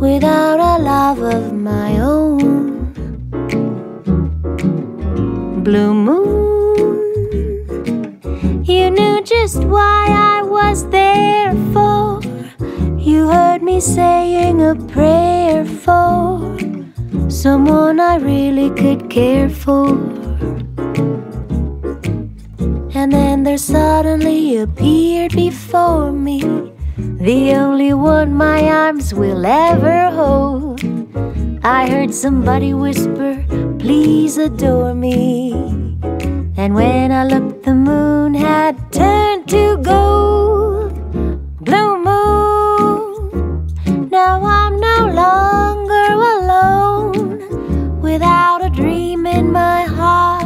without a love of my own. Blue moon, you knew just why I was there for. You heard me saying a prayer for someone I really could care for. And then there suddenly appeared before me the only one my arms will ever hold. I heard somebody whisper, please adore me. And when I looked, the moon had turned to gold. Blue moon, now I'm no longer alone, without a dream in my heart,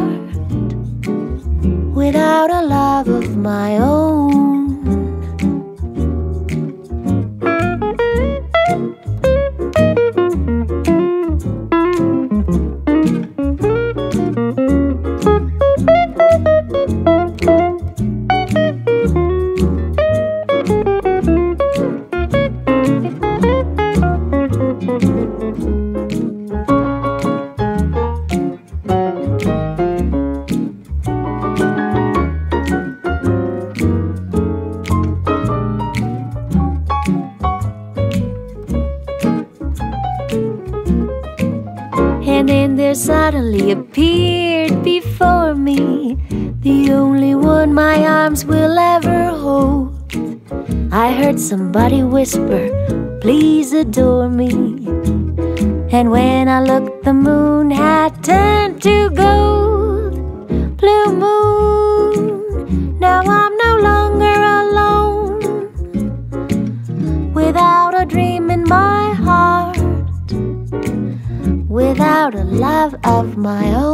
without a love of my own. And then there suddenly appeared before me the only one my arms will ever hold. I heard somebody whisper, please adore me. And when I looked, the moon had turned to gold. Blue moon, now I'm no longer alone, without a dream in my heart, without a love of my own.